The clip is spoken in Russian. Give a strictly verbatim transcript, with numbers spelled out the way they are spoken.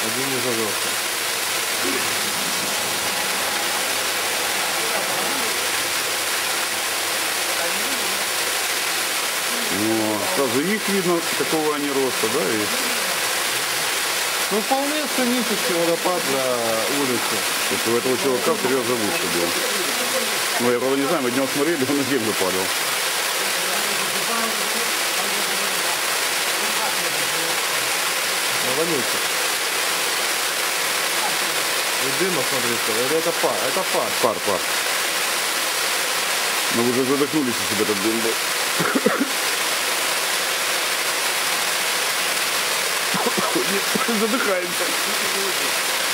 Один не зажегся. Ну, сразу их видно, какого они роста, да? И... Ну, вполне сценический водопад для улицы. Если у этого чувака серьезно выше был. Ну, я, правда, не знаю, мы днем смотрели, он на землю падал. Ну, вонючий. И дыма, смотрите, или это пар? Это пар. Пар, пар. Мы уже задохнулись, если бы этот дым был. Задыхаемся.